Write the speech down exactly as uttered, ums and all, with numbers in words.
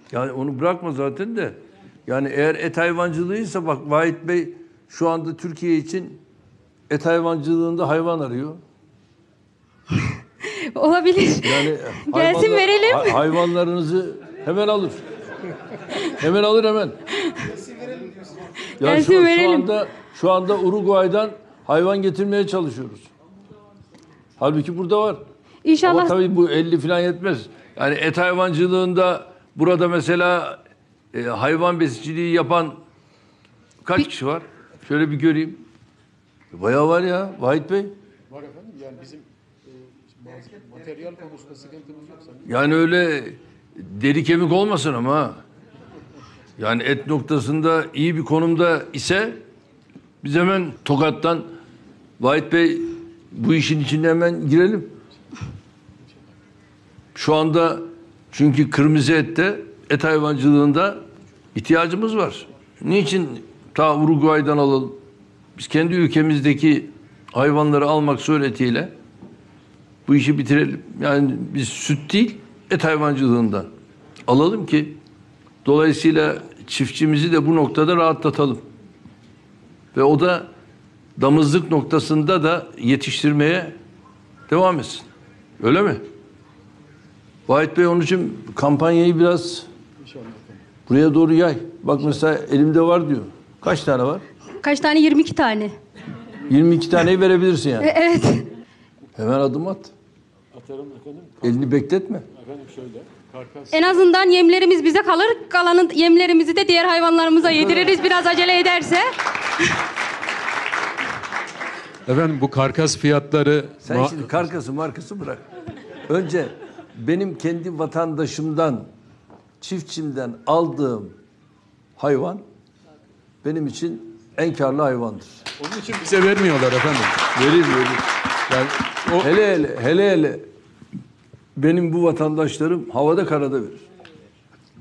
Yani onu bırakma zaten de. Yani eğer et hayvancılığıysa bak Vahit Bey şu anda Türkiye için et hayvancılığında hayvan arıyor. Olabilir. Yani Gelsin verelim. Ha, hayvanlarınızı hemen alır. Hemen alır hemen. Ya Gelsin şu, verelim. şu anda şu anda Uruguay'dan hayvan getirmeye çalışıyoruz. Halbuki burada var. İnşallah. Ama tabii bu elli falan yetmez. Yani et hayvancılığında burada mesela e, hayvan besiciliği yapan kaç bir... kişi var? Şöyle bir göreyim. Bayağı var ya Vahit Bey. Var efendim. Yani bizim e, materyal konusunda sıkıntımız yok. Yani öyle deri kemik olmasın ama ha. Yani et noktasında iyi bir konumda ise biz hemen Tokat'tan Vahit Bey bu işin içine hemen girelim. Şu anda çünkü kırmızı ette et hayvancılığında ihtiyacımız var. Niçin ta Uruguay'dan alalım? Biz kendi ülkemizdeki hayvanları almak suretiyle bu işi bitirelim. Yani biz süt değil et hayvancılığından alalım ki dolayısıyla çiftçimizi de bu noktada rahatlatalım. Ve o da damızlık noktasında da yetiştirmeye devam etsin. Öyle mi? Vahit Bey onun için kampanyayı biraz buraya doğru yay. Bak mesela elimde var diyor. Kaç tane var? Kaç tane? yirmi iki tane. yirmi iki taneyi verebilirsin yani. E, evet. Hemen adım at. Atarım efendim. Elini bekletme. Efendim şöyle. Karkas. En azından yemlerimiz bize kalır. Kalanın yemlerimizi de diğer hayvanlarımıza yediririz biraz acele ederse. Efendim bu karkas fiyatları... Sen şimdi karkası markası bırak. Önce benim kendi vatandaşımdan, çiftçimden aldığım hayvan benim için en karlı hayvandır. Onun için bize vermiyorlar efendim. Verir verir. Yani o... Hele hele hele hele benim bu vatandaşlarım havada karada verir.